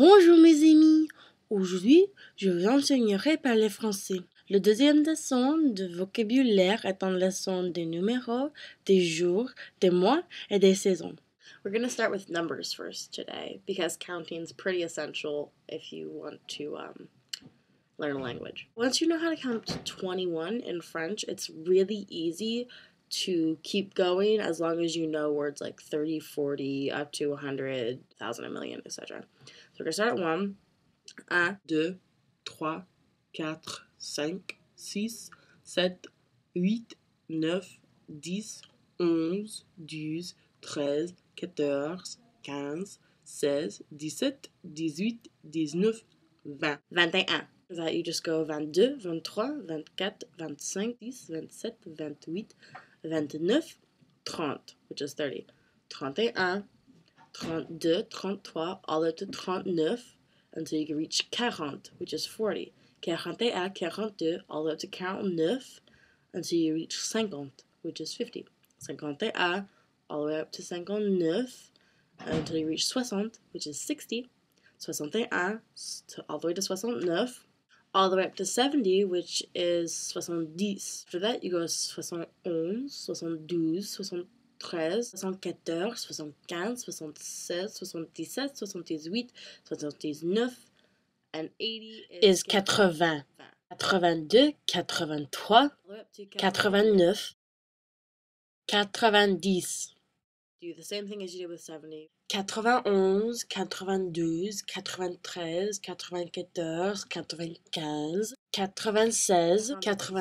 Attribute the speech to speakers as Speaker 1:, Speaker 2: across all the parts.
Speaker 1: Bonjour mes amis, aujourd'hui je vous enseignerai à parler français. Le deuxième leçon de vocabulaire est une leçon des numéros, des jours, des mois et des saisons.
Speaker 2: We're going to start with numbers first today because counting is pretty essential if you want to learn a language. Once you know how to count to 21 in French, it's really easy to keep going as long as you know words like 30, 40, up to 100, 1,000, a million, etc. So we're going to start at 1. 1,
Speaker 3: 2, 3, 4, 5, 6, 7, 8, 9, 10, 11, 12, 13, 14, 15, 16, 17, 18, 19, 20.
Speaker 2: 21. For that you just go 22, 23, 24, 25, 10, 27, 28, 29, 30, which is 30. 31, 32, 33, all the way to 39, until you can reach 40, which is 40. 41, 42, all the way up to 49, until you reach 50, which is 50. 51, all the way up to 59, until you reach 60, which is 60. 61, all the way to 69, all the way up to 70, which is 70. After that, you go 71, 72, 73, 74, 75, 76, 77, 78, 79, and 80
Speaker 1: is 80, 82, 83, 89, 90.
Speaker 2: Do the same thing as you did with 70.
Speaker 1: 91, 92, 93, 94, 95, 96, 97,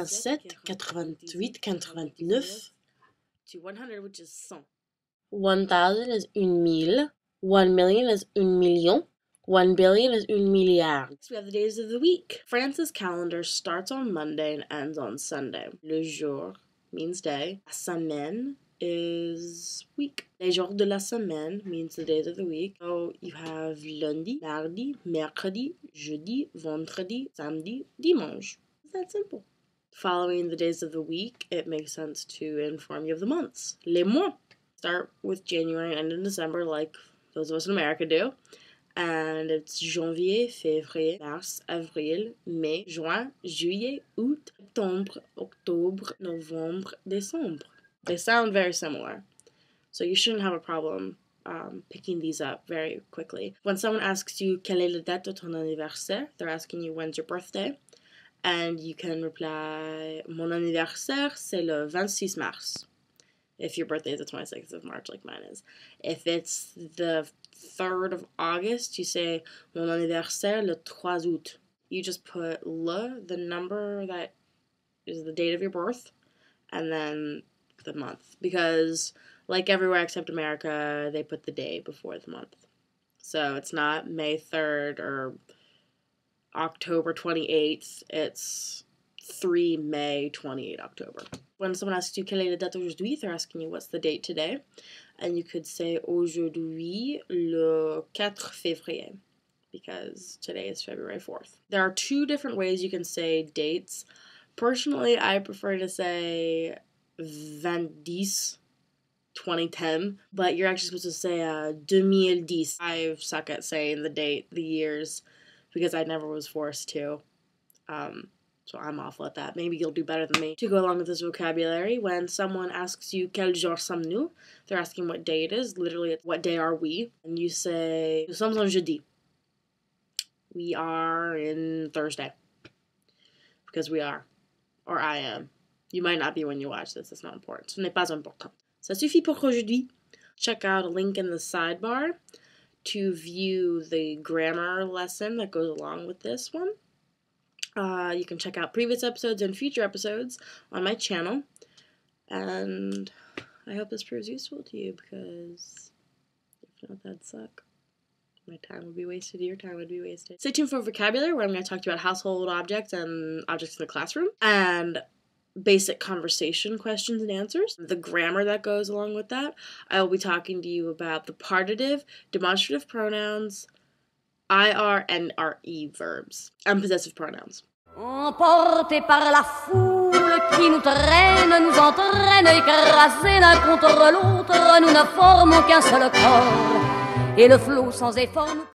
Speaker 1: 88, 89.
Speaker 2: To 100, which is 100.
Speaker 1: 1,000 is 1,000. 1,000,000 is 1,000,000. 1,000,000,000 is 1,000,000,000.
Speaker 2: So we have the days of the week. France's calendar starts on Monday and ends on Sunday. Le jour means day. La semaine is week. Les jours de la semaine means the days of the week. So you have lundi, mardi, mercredi, jeudi, vendredi, samedi, dimanche. It's that simple. Following the days of the week, it makes sense to inform you of the months. Les mois start with January and end in December, like those of us in America do. And it's janvier, février, mars, avril, mai, juin, juillet, août, septembre, octobre, novembre, décembre. They sound very similar, so you shouldn't have a problem picking these up very quickly. When someone asks you quelle est la date de ton anniversaire, they're asking you when's your birthday, and you can reply mon anniversaire c'est le 26 mars. If your birthday is the 26th of March, like mine is. If it's the 3rd of August, you say mon anniversaire le 3 août. You just put the number that is the date of your birth, and then the month, because like everywhere except America, they put the day before the month. So it's not May 3rd or October 28th, it's 3 May 28 October. When someone asks you quelle est la date aujourd'hui, they're asking you what's the date today, and you could say aujourd'hui le 4 février, because today is February 4th. There are two different ways you can say dates. Personally, I prefer to say 2010, but you're actually supposed to say 2010. I suck at saying the years, because I never was forced to. So I'm awful at that. Maybe you'll do better than me. To go along with this vocabulary, when someone asks you quel jour sommes-nous, they're asking what day it is. Literally, it's what day are we? And you say nous sommes en jeudi. We are in Thursday. Because we are. Or I am. You might not be when you watch this. It's not important. Ce n'est pas important. Ça suffit pour aujourd'hui. Check out a link in the sidebar to view the grammar lesson that goes along with this one. You can check out previous episodes and future episodes on my channel. And I hope this proves useful to you, because if not, that'd suck. My time would be wasted, your time would be wasted. Stay tuned for vocabulary, where I'm going to talk to you about household objects and objects in the classroom, and basic conversation questions and answers, the grammar that goes along with that. I will be talking to you about the partitive, demonstrative pronouns, IR and RE verbs, and possessive pronouns.
Speaker 4: Emportés par la foule qui nous traîne, nous entraîne, écrasés l'un contre l'autre, nous ne formons qu'un seul corps, et le flot sans effort nous